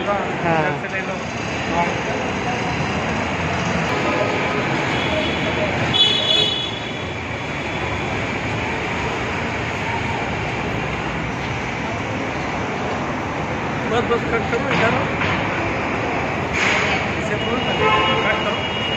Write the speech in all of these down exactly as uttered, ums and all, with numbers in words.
था, घर से ले लो। बस बस कट करो, इधर इसे कट करो।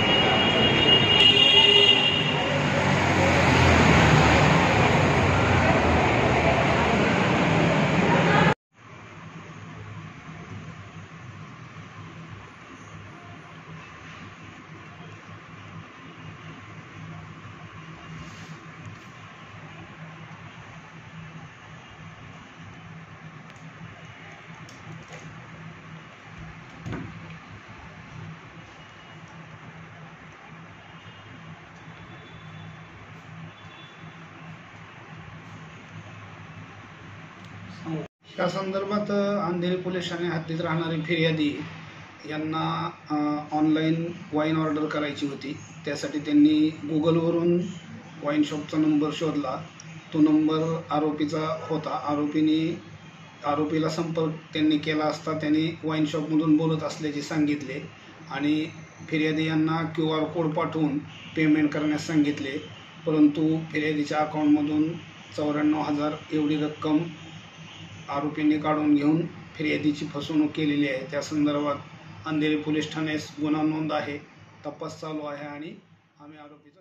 या संदर्भात अंधेरी पोलीस ठाणे हद्दीत राहणारी फिर्यादी यांना ऑनलाईन वाईन ऑर्डर करायची होती। त्यासाठी त्यांनी गुगलवरून वाईन शॉपचा नंबर शोधला। तो नंबर आरोपीचा होता। आरोपीने आरोपीला संपर्क त्यांनी केला असता त्यांनी वाईन शॉपमधून बोलत असल्याचे सांगितले आणि फिर्यादी यांना क्यू आर कोड पाठवून पेमेंट करण्यास सांगितले, परंतु फिर्यादीच्या अकाउंटमधून चौऱ्याण्णव हजार एवढी रक्कम आरोपींनी काढून घेऊन फिर्यादीची फसवणूक केलेली आहे। त्या संदर्भात अंधेरी पोलीस ठाण्यास गुन्हा नोंद आहे, तपास चालू आहे आणि आम्ही आरोपीचा